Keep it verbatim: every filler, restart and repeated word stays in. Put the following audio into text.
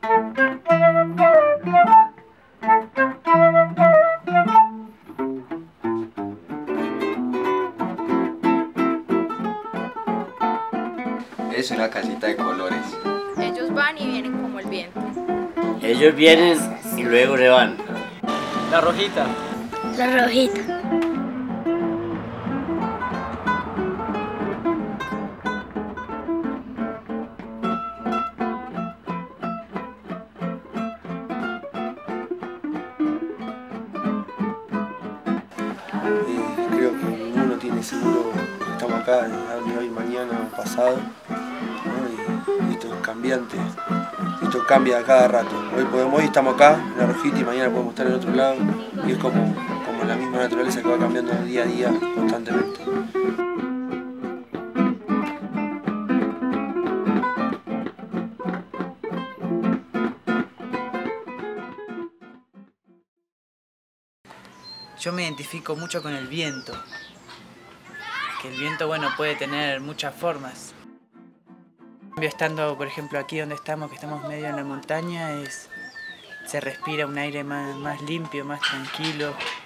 Es una casita de colores. Ellos van y vienen como el viento. Ellos vienen y luego se van. La rojita. La rojita. Eh, creo que ninguno tiene seguro que estamos acá, a dónde hoy, mañana, pasado, ¿no? Y, y esto es cambiante, esto cambia a cada rato. Hoy, podemos, hoy estamos acá, en la rojita, y mañana podemos estar en otro lado, y es como, como la misma naturaleza que va cambiando día a día constantemente. Yo me identifico mucho con el viento, que el viento, bueno, puede tener muchas formas. Estando, por ejemplo, aquí donde estamos, que estamos medio en la montaña, es, se respira un aire más, más limpio, más tranquilo.